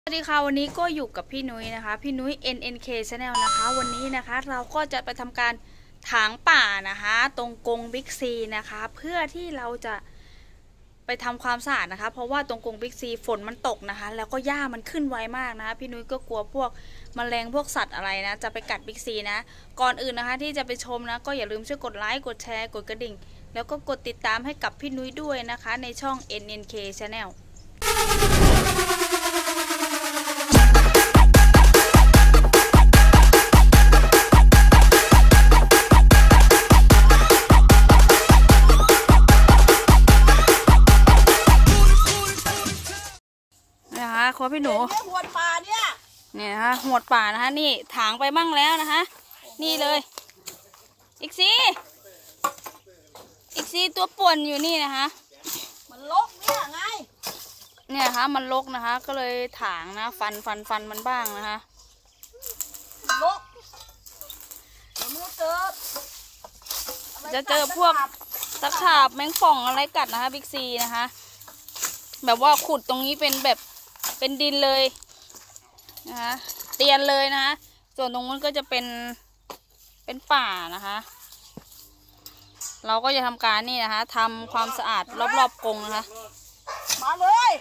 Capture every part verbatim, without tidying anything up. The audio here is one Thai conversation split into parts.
สวัสดีค่ะวันนี้ก็อยู่กับพี่นุ้ยนะคะพี่นุ้ย เอ็น เอ็น เค Channel นะคะวันนี้นะคะเราก็จะไปทำการถางป่านะคะตรงกรงบิ๊กซีนะคะเพื่อที่เราจะไปทำความสะอาดนะคะเพราะว่าตรงกรงบิ๊กซีฝนมันตกนะคะแล้วก็หญ้ามันขึ้นไวมากนะคะพี่นุ้ยก็กลัวพวกแมลงพวกสัตว์อะไรนะจะไปกัดบิ๊กซีนะก่อนอื่นนะคะที่จะไปชมนะก็อย่าลืมช่วยกดไลค์กดแชร์กดกระดิ่งแล้วก็กดติดตามให้กับพี่นุ้ยด้วยนะคะในช่อง เอ็น เอ็น เค Channelนะคะครัวพี่หนูหัวป่าเนี่ยเนี่ยนะคะหัวป่านะคะนี่ถางไปบ้างแล้วนะคะนี่เลยอีกซีอีกซีตัวป่วนอยู่นี่นะคะมันลกเนี่ยไงเนี่ยนะคะมันลกนะคะก็เลยถางนะฟันฟันฟันมันบ้างนะคะลกมันเจอจะเจอพวกตะขาบแมงป่องอะไรกัดนะคะบิ๊กซีนะคะแบบว่าขุดตรงนี้เป็นแบบเป็นดินเลยนะคะเตียนเลยนะคะส่วนตรงนู้นก็จะเป็นเป็นป่านะคะเราก็จะทำการนี่นะคะทำความสะอาดรอบๆกรงนะคะมาเลย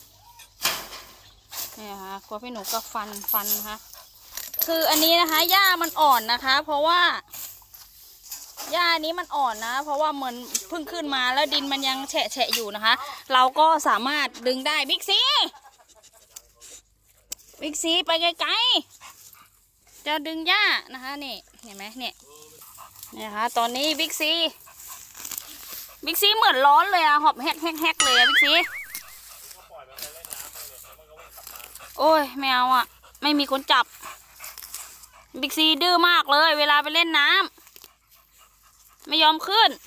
นี่นะคะครัวพี่หนูก็ฟันฟันนะคะคืออันนี้นะคะหญ้ามันอ่อนนะคะเพราะว่าหญ้านี้มันอ่อนนะเพราะว่าเหมือนเพิ่งขึ้นมาแล้วดินมันยังแฉะแฉะอยู่นะคะเราก็สามารถดึงได้บิ๊กซีบิ๊กซีไปไกลๆจะดึงหญ้านะคะนี่เห็นไหมเนี่ยนี่นะคะตอนนี้บิ๊กซีบิ๊กซีเหมือนร้อนเลยอะหอบแฮกแฮกแฮกเลยอะบิ๊กซีโอ้ยแมวอะไม่มีคนจับบิ๊กซีดื้อมากเลยเวลาไปเล่นน้ำไม่ยอมขึ้น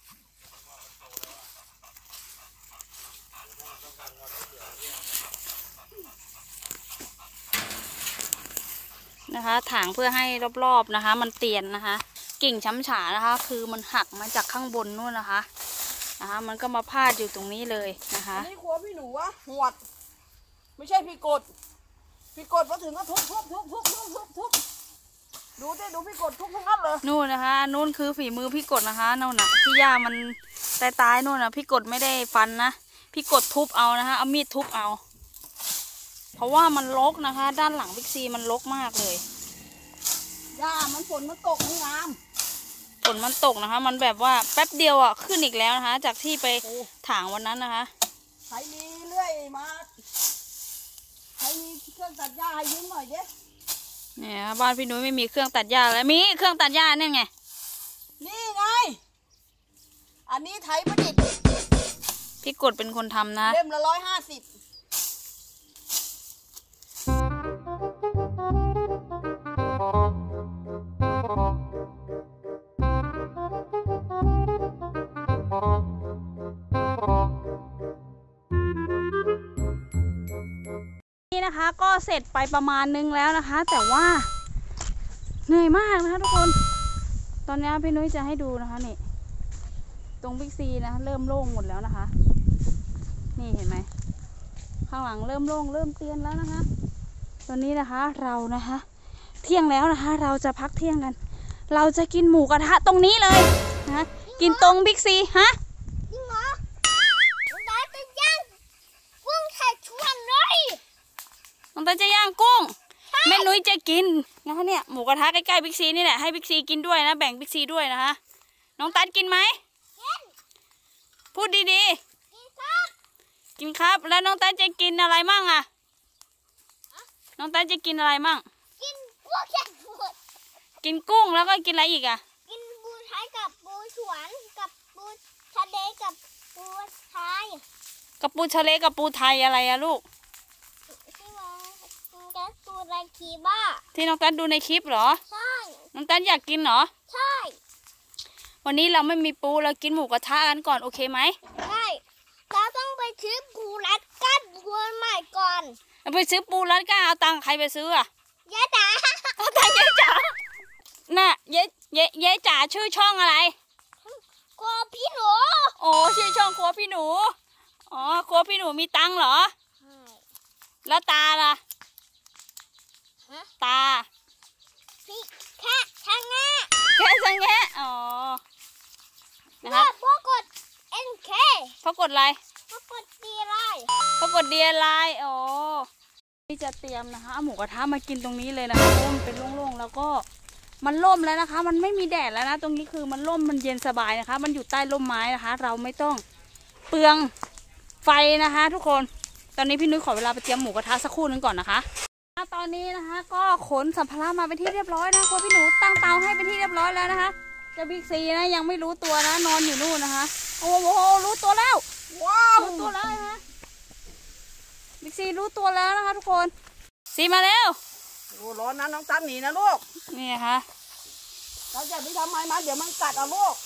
นะคะถางเพื่อให้รอบๆนะคะมันเตียนนะคะกิ่งช้ำฉานะคะคือมันหักมาจากข้างบนนู่นนะคะนะคะมันก็มาพาดอยู่ตรงนี้เลยนะคะนี่ครัวพี่หนูวะหวดไม่ใช่พี่กดพี่กดมาถึงก็ทุบทุบทุบทุบทุบทุบทุบดูดิดูพี่กดทุบทั้งนั้นเลยนู่นนะคะนู่นคือฝีมือพี่กดนะคะนู่นน่ะที่หญ้ามันตายตายนู่นน่ะพี่กดไม่ได้ฟันนะพี่กดทุบเอานะคะเอามีดทุบเอาเพราะว่ามันรกนะคะด้านหลังบิ๊กซีมันรกมากเลยหญ้ามันฝนมันตกไม่งามฝนมันตกนะคะมันแบบว่าแป๊บเดียวอ่ะขึ้นอีกแล้วนะคะจากที่ไปถางวันนั้นนะคะใครมีเลื่อยมาใครมีเครื่องตัดหญ้าให้ยืมหน่อยเด้เนี่ยบ้านพี่นุ้ยไม่มีเครื่องตัดหญ้าแล้วมีเครื่องตัดหญ้าเนี่ยไงนี่ไงอันนี้ไถประดิษฐ์พี่กดเป็นคนทำนะเล่มละร้อยห้าสิบนี่นะคะก็เสร็จไปประมาณนึงแล้วนะคะแต่ว่าเหนื่อยมากนะคะทุกคนตอนนี้พี่นุ้ยจะให้ดูนะคะนี่ตรงบิ๊กซีนะเริ่มโล่งหมดแล้วนะคะนี่เห็นไหมข้างหลังเริ่มโล่งเริ่มเตียนแล้วนะคะตอนนี้นะคะเรานะคะเที่ยงแล้วนะคะเราจะพักเที่ยงกันเราจะกินหมูกระทะตรงนี้เลยนะกินตรงบิ๊กซีฮะจริงเหรอน้องตาจะย่างกุ้งไข่ชวนเลยน้องตาจะย่างกุ้งแม่นุ้ยจะกินนะคะเนี่ยหมูกระทะใกล้ๆบิ๊กซีนี่แหละให้บิ๊กซีกินด้วยนะแบ่งบิ๊กซีด้วยนะคะน้องตัดกินไหมพูดดีๆกินครับแล้วน้องตัดจะกินอะไรมั่งอะน้องตัดจะกินอะไรมั่งกินกุ้งแค่หมดกินกุ้งแล้วก็กินอะไรอีกอะกินปูไทยกับปูสวนกับปูทะเลกับปูไทยกับปูทะเลกับปูไทยอะไรอะลูกที่ว่าแกปูไรคีบ้าที่น้องตัดดูในคลิปเหรอใช่น้องตัดอยากกินเหรอใช่วันนี้เราไม่มีปูเรากินหมูกระทะกันก่อนโอเคไหมใช่เราต้องไปซื้อปูรัดกั้นตัวใหม่ก่อนไปซื้อปูรัดกั้นเอาตังค์ใครไปซื้ออะยายจ๋าเอาตังค์ยายจ๋าน่ะยายยายยายจ๋าชื่อช่องอะไรครัวพี่หนูโอ้ชื่อช่องครัวพี่หนูอ๋อครัวพี่หนูมีตังค์เหรอแล้วตาล่ะอะไรก็กดดีไลน์เขากด ดี ไอ อ๋อที่จะเตรียมนะคะเอาหมูกระทะมากินตรงนี้เลยนะคะเพราะมันเป็นโล่งๆแล้วก็มันร่มแล้วนะคะ มันไม่มีแดดแล้วนะตรงนี้คือมันร่มมันเย็นสบายนะคะ มันอยู่ใต้ร่มไม้นะคะ เราไม่ต้องเปลืองไฟนะคะ ทุกคนตอนนี้พี่นุ้ยขอเวลาไปเตรียมหมูกระทะสักครู่นึงก่อนนะคะตอนนี้นะคะ ก็ขนสัมภาระมาเป็นที่เรียบร้อยนะคุณพี่หนูตั้งเตาให้เป็นที่เรียบร้อยแล้วนะคะเจ้าบิ๊กซีนะยังไม่รู้ตัวนะนอนอยู่นู่นนะคะโอ้โหรู้ตัวแล้วว้าวรู้ตัวแล้วนะคะบิ๊กซีรู้ตัวแล้วนะคะทุกคนซีมาแล้วโอ้ร้อนนะน้องตั๊ดหนีนะลูกนี่ค่ะเราจะไปทำไมมาเดี๋ยวมันกัดเอาลูก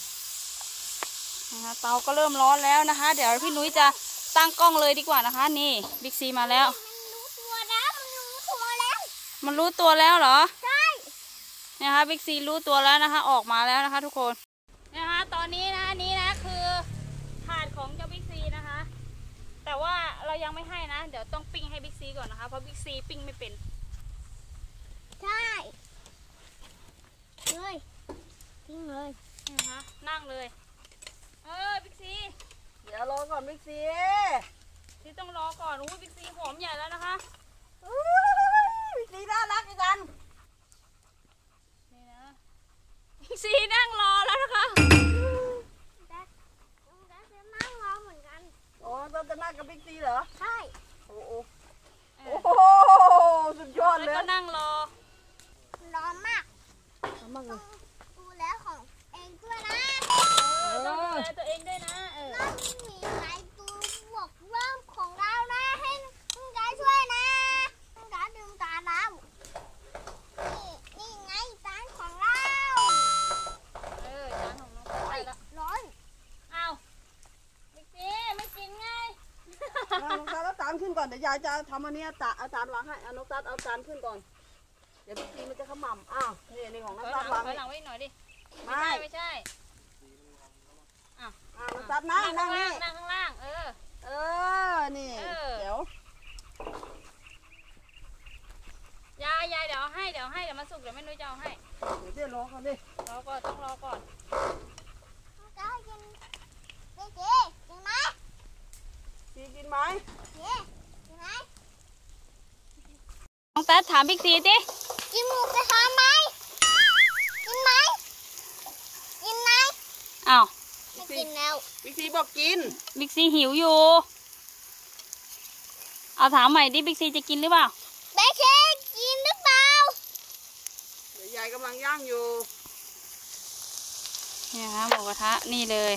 นะคะเตาก็เริ่มร้อนแล้วนะคะ เดี๋ยวพี่นุ้ยจะตั้งกล้องเลยดีกว่านะคะนี่บิ๊กซีมาแล้วมันรู้ตัวแล้วมันรู้ตัวแล้วมันรู้ตัวแล้วเหรอใช่นะคะบิ๊กซีรู้ตัวแล้วนะคะออกมาแล้วนะคะทุกคนนะคะตอนนี้นะนี่นะคือถาดของเจ้าบิ๊กซีนะคะ แต่ว่าเรายังไม่ให้นะเดี๋ยวต้องปิ้งให้บิ๊กซีก่อนนะคะเพราะบิ๊กซีปิ้งไม่เป็นใช่เลยทิ้งเลยนะคะนั่งเลยเออบิ๊กซีเดี๋ยวรอก่อนบิ๊กซีที่ต้องรอก่อนอุ้ยบิ๊กซีหอมใหญ่แล้วนะคะบิ๊กซีน่ารักจังนี่นะบิ๊กซีนั่งรอแล้วนะคะแต่แต่จะนั่งรอเหมือนกันอ๋อเราจะนั่งกับบิ๊กซีเหรอใช่โอ้โหเอโอ้อโหสุดยอดแล้วเลยก็นั่งรอร้อนมากทำบ้างเลต้อย งดูแลของเองด้วยนะเออต้องดูแลตัวเองด้วยนะเออน้องมีใครดูบวกเริ่มของเรานะให้คุณกายช่วยนะคุณกายดื่มตาเรานี่นี่ไงจานของเราเออจานของน้องไปโอ้ยแล้วร้อนอ้าวบิ๊กซีไม่กินไงเอาน้องตั๊ดเอาจานขึ้นก่อนเดี๋ยวยายจะทำอันนี้ตะเอาจานวางให้เอาน้องตั๊ดเอาจานขึ้นก่อนเดี๋ยวบิ๊กซีมันจะขมำอ้าวนี่นี่ของน้องถอยหตั๊ลัดงวางถอยหลังไว้อีกหน่อยดิไม่ไม่ใช่ไม่ใช่อ้าวน้องตั๊ดนั่งนั่นั่งงข้างนี่ล่างนั่งข้างล่างเออเออนี่เออเดี๋ยวยายยายเดี๋ยวเอาให้เดี๋ยวให้เดี๋ยวมาสุกเดี๋ยวไม่นุ้ยจะเอาให้เดี๋ยวเดี๋ยวรอเขาดิรอก่อนต้องรอก่อนคุณกายกินเจ๊เจ๊กินไหมซีกินไหมเจ๊กินไหมน้องแต๊ดถามบิ๊กซีสิกินหมูกระทะไหมกินไหมกินไหมอ้าวไม่กินแล้วบิ๊กซีบอกกินบิ๊กซีหิวอยู่เอาถามใหม่ดิบิ๊กซีจะกินหรือเปล่าเบเค้กกินหรือเปล่าเดี๋ยวยายกำลังย่างอยู่นี่นะคะหมูกระทะนี่เลย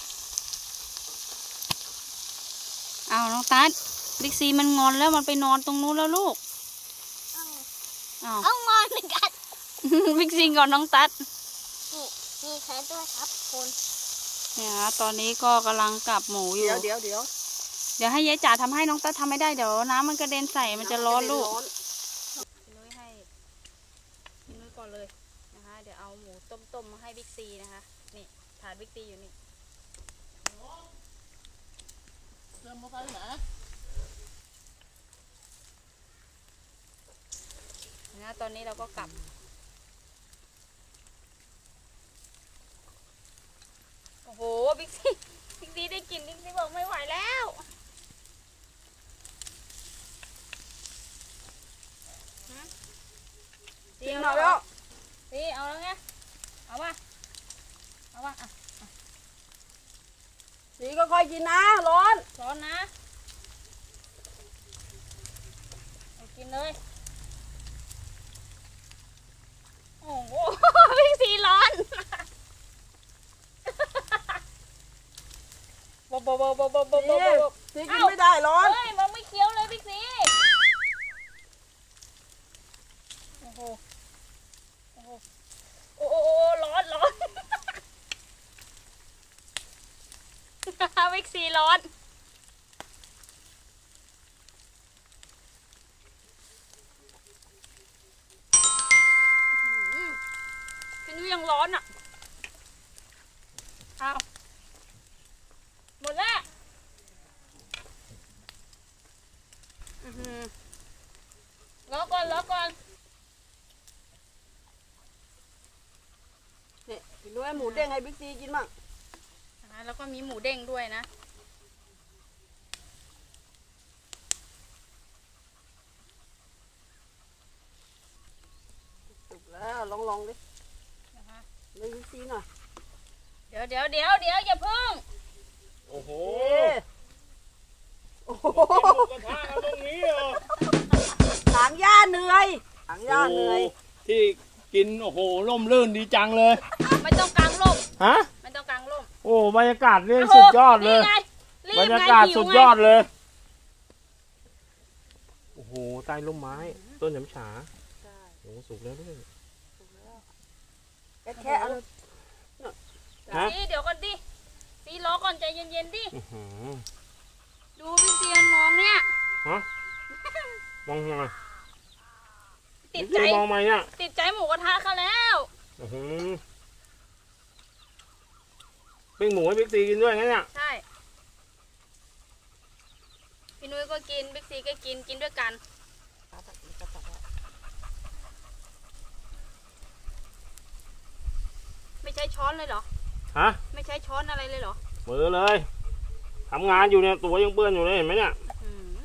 เอาน้องตั๊ดบิ๊กซีมันงอนแล้วมันไปนอนตรงนู้นแล้วลูกอ้าวเอางอนเหมือนกันบิ๊กซีก่อนน้องตั๊ดนี่นี่ใช้ด้วยครับคุณเนี่ยนะตอนนี้ก็กำลังกลับหมูอยู่เดี๋ยวเดี๋ยวเดี๋ยวเดี๋ยวให้ยายจ๋าทำให้น้องตั๊ดทำไม่ได้เดี๋ยวน้ำมันกระเด็นใส่มันจะร้อนลูกร้อนพี่นุ้ยให้พี่นุ้ยก่อนเลยนะคะเดี๋ยวเอาหมูต้มๆมาให้บิ๊กซีนะคะนี่ถาดบิ๊กซีอยู่นี่เติมมาใส่ไหนนะตอนนี้เราก็กลับโอ้โหบิ๊กซีบิ๊กซีได้กลินบิ๊กซีบอกไม่ไหวแล้วซีกินเอาหน่อยแล้วแล้วซีเอาแล้วไงเอาวะเอาวะอ่ะสีก็ค่อยกินนะร้อนร้อนนะเอากินเลยโอ้โห บิ๊กซีร้อนบบบบบบบบบบสีบบสีกินไม่ได้ร้อนเฮ้ยมันไม่เคี้ยวเลยบิ๊กซีโอ้โหโอ้โหโอ้โหร้อนร้อนบิ๊กซีร้อนเป็นยังร้อนอ่ะอ้าวหมดแล้วอือหือรอก่อนรอก่อนนี่กินด้วยหมูเด้งให้บิ๊กซีกินมั่งนะคะแล้วก็มีหมูเด้งด้วยนะองดิเลยบิ๊กซีหน่อยเดี๋ยวเดี๋ยวเดี๋ยวเดี๋ยวอย่าเพิ่งโอ้โหโอ้โหกินหมูกระทะกันตรงนี้เหรอถางหญ้าเหนื่อยถางหญ้าเหนื่อยโอ้ที่กินโอ้โหร่มรื่นดีจังเลยไม่ต้องกางร่มฮะไม่ต้องกางร่มโอ้บรรยากาศนี่สุดยอดเลยนี่ไงรีบรรไงยากาศหิวสุดไงยอดเลย โอ้โหใต้ร่มไม้ต้นหยำฉาโอ้โหสุกแล้วด้วยแค่แค่เอาฮะซีเดี๋ยวก่อนดิซีรอก่อนใจเย็นๆดิอื้อหือดูพี่เซียนมองเนี่ยฮะมองไงติดนี่ใจคือมองไหมเนี่ยติดใจหมูกระทะเขาแล้วอื้อหือปิ้งหมูให้บิ๊กซีกินด้วยงั้นเนี่ยใช่พี่นุ้ยก็กินบิ๊กซีก็กินกินด้วยกันไม่ใช้ช้อนเลยเหรอฮะไม่ใช้ช้อนอะไรเลยเหรอมือเลยทำงานอยู่เนี่ยตัวยังเปื้อนอยู่เลยเห็นไหมเนี่ยอืม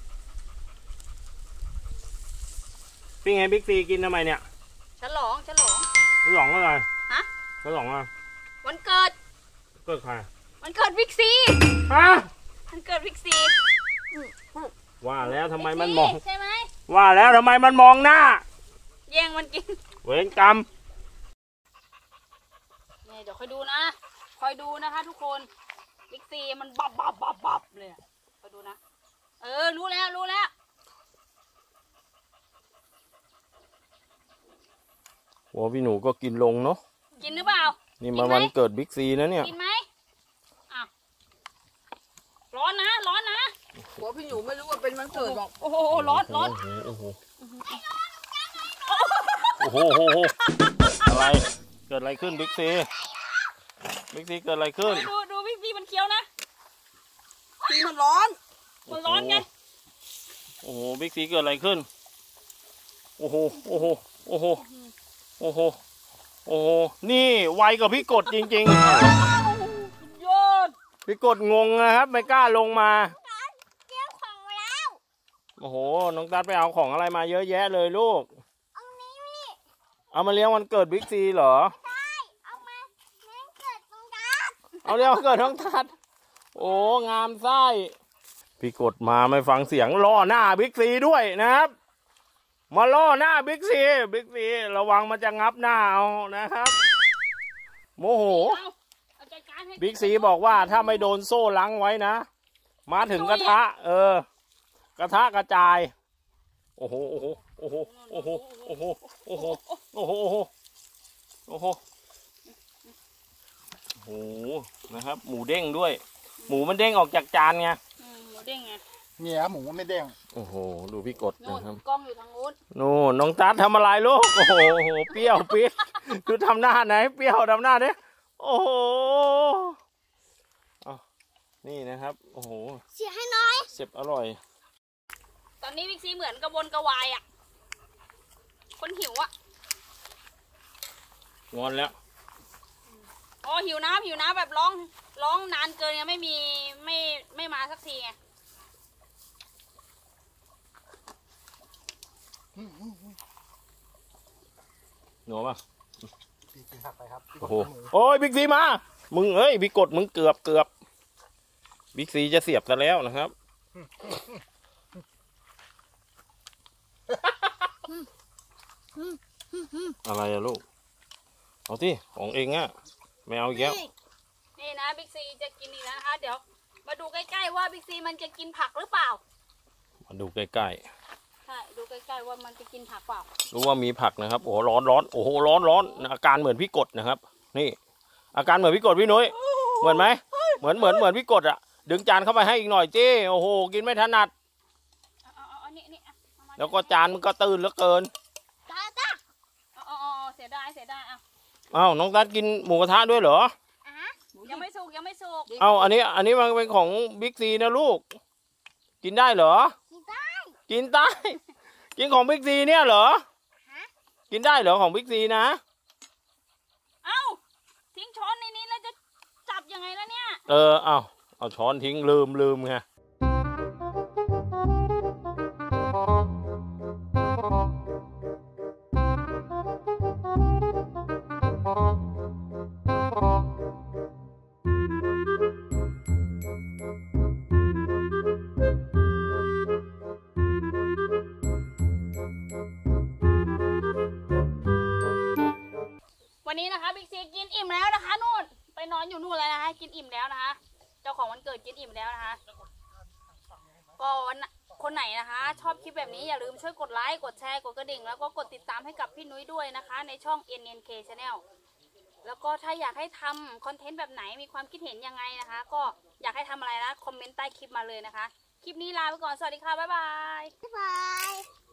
ปิ้งให้บิ๊กซีกินทำไมเนี่ยฉลองฉลองฉลองอะไรฮะฉลองอะไรวันเกิดเกิดใครวันเกิดบิ๊กซีฮะวันเกิดบิ๊กซีว่าแล้วทำไมมันบิ๊กซีมองใช่ไหมว่าแล้วทำไมมันมองหน้าแย่งมันกินเวรกรรมนี่เดี๋ยวคอยดูนะคอยดูนะคะทุกคนบิ๊กซีมันบับบับบับบับเลยอะคอยดูนะเออรู้แล้วรู้แล้วโอ้พี่หนูก็กินลงเนาะกินหรือเปล่านี่มาวันเกิดบิ๊กซีนะเนี่ยกินไหมอ้าวร้อนนะร้อนนะหัวพี่หนูไม่รู้ว่าเป็นวันเกิดหรอกโอ้โหร้อนร้อนโอ้โหโอ้โหโอ้โหโอ้โหอะไรเกิดอะไรขึ้นบิ๊กซีบิ๊กซีเกิดอะไรขึ้นดูดูบิ๊กซีมันเคี้ยวนะซีมันร้อนมันร้อนไงโอ้โหบิ๊กซีเกิดอะไรขึ้นโอ้โหโอ้โหโอ้โหโอ้โหโอ้โหนี่ไวกว่าพี่กดจริงๆโยนพี่กดงงนะครับไม่กล้าลงมาเกี่ยวของแล้วโอ้โหน้องตัดไปเอาของอะไรมาเยอะแยะเลยลูกเอานี้นี่เอามาเลี้ยงวันเกิดบิ๊กซีเหรอได้เอามาเล่นเกิดตรงนั้นเอาเลี้ยงวันเกิดน้องตัดโอ้งามไส้พี่กดมาไม่ฟังเสียงล่อหน้าบิ๊กซีด้วยนะครับมาล่อหน้าบิ๊กซีบิ๊กซีระวังมันจะงับหน้าเอานะครับโมโหเอาเอาจัดการให้บิ๊กซีบอกว่าถ้าไม่โดนโซ่ลังไว้นะมาถึงกระทะ เออ กระทะกระจายโอ้โหโอ้โหโอ้โหโอ้โหโอ้โหโอ้โหโอ้โหโอ้โหโอ้โหโอ้โหนะครับ หมูเด้งด้วย หมูมันเด้งออกจากจานไงอืมหมูเด้งไงเนี่ยหมูไม่เด้งโอ้โหดูพี่กดโน่นนะครับกล้องอยู่ทางโน้นนู่นน้องตัดทำอะไรลูกโอ้โหโอ้โหเปรี้ยวปิ๊ดดูทำหน้าไหนเปรี้ยวทำหน้าเนี่ยโอ้โหเอานี่นะครับโอ้โหเสียให้น้อยเสร็จอร่อยตอนนี้บิ๊กซีเหมือนกระวนกระวายอ่ะคนหิวอ่ะงอนแล้วอ๋อหิวน้ำหิวน้ำแบบร้องร้องนานเกินไงไม่มีไม่ไม่มาสักทีไงหนูป่ะพี่กินผักไปครับโอ้โหโอ้ยบิ๊กซีมามึงเอ้ยพี่กดมึงเกือบเกือบบิ๊กซีจะเสียบซะแล้วนะครับ อะไรอะลูกเอาที่ของเองอะไม่เอาอีกแล้วนี่นะบิ๊กซีจะกินอีกแล้วนะคะเดี๋ยวมาดูใกล้ๆว่าบิ๊กซีมันจะกินผักหรือเปล่ามาดูใกล้ใช่ดูใกล้ๆว่ามันจะกินผักเปล่าๆรู้ว่ามีผักนะครับโอ้โหร้อนร้อนโอ้โหร้อนร้อนอาการเหมือนพี่กดนะครับ นี่ อาการเหมือนพี่กดพี่นุ้ยเหมือนไหมเหมือนเหมือนเหมือนพี่กดอะดึงจานเข้าไปให้อีกหน่อยจี้โอ้โหกินไม่ถนัดเอาเอาเอานี่นี่เอามาแล้วก็จานมันก็ตื่นเหลือเกินตาตาเอาเอาเอาเอาเสียดายเสียดายเอาอ้าวน้องตัดกินหมูกระทะด้วยเหรออ่ะยังไม่สุกยังไม่สุกเอาอันนี้อันนี้มันเป็นของบิ๊กซีนะลูก กินได้เหรอกินได้กินได้ กินของบิ๊กซีเนี่ยเหรอฮะกินได้เหรอของบิ๊กซีนะเอ้าทิ้งช้อนในนี้แล้วจะจับยังไงล่ะเนี่ยเออเอาเอาช้อนทิ้งลืมลืมไงนี้นะคะบิ๊กซีกินอิ่มแล้วนะคะนู่นไปนอนอยู่นู่นแล้วนะคะกินอิ่มแล้วนะคะเจ้าของวันเกิดกินอิ่มแล้วนะคะก็วันคนไหนนะคะชอบคลิปแบบนี้อย่าลืมช่วยกดไลค์กดแชร์กดกระดิ่งแล้วก็กดติดตามให้กับพี่นุ้ยด้วยนะคะในช่อง เอ็น เอ็น เค Channel แล้วก็ถ้าอยากให้ทำคอนเทนต์แบบไหนมีความคิดเห็นยังไงนะคะก็อยากให้ทำอะไรนะคอมเมนต์ใต้คลิปมาเลยนะคะคลิปนี้ลาไปก่อนสวัสดีค่ะบ๊ายบายบ๊ายบาย